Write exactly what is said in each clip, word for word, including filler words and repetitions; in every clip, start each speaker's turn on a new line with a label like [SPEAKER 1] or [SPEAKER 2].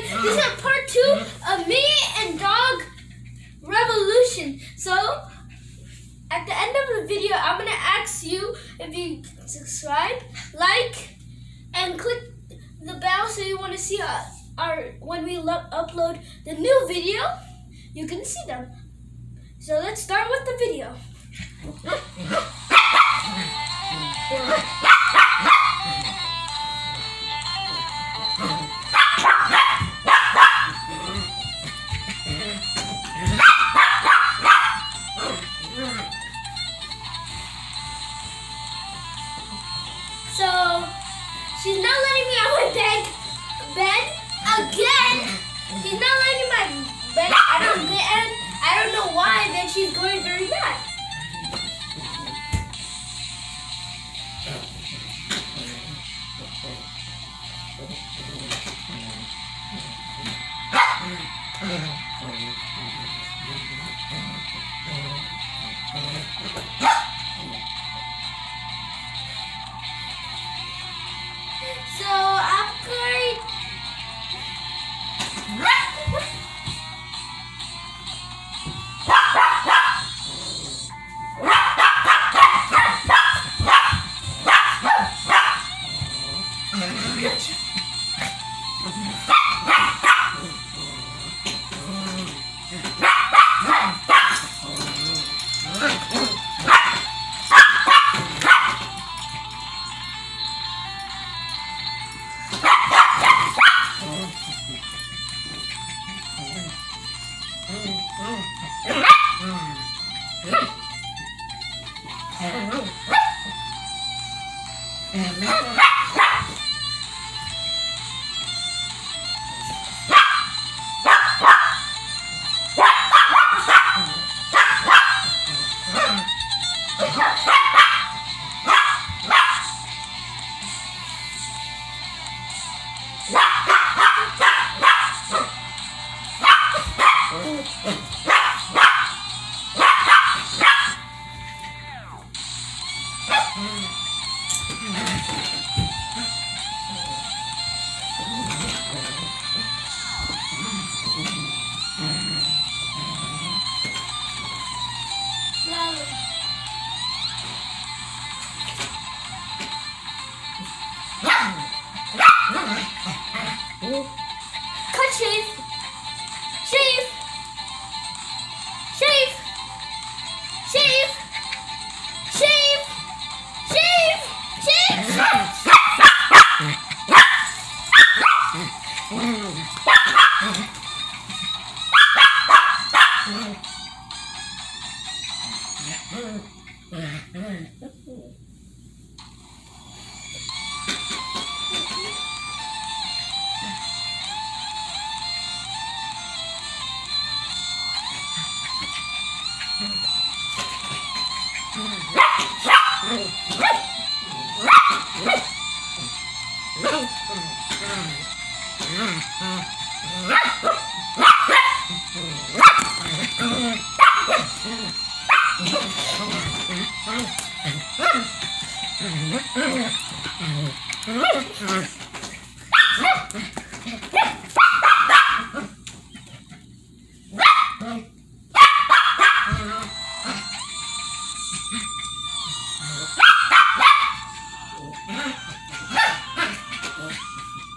[SPEAKER 1] guys, this is part two of me and dog revolution. So at the end of the video, I'm gonna ask you if you subscribe, like, and click the bell so you want to see our, our when we upload the new video, you can see them. So let's start with the video. So she's not letting me out my bed, bed again. She's not letting my bed out of bed. I don't know why. Then she's going very bad. So I'm going. Cut shave, shave, shave, shave, shave, shave, shave,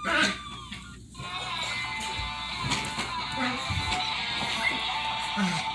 [SPEAKER 2] Ah.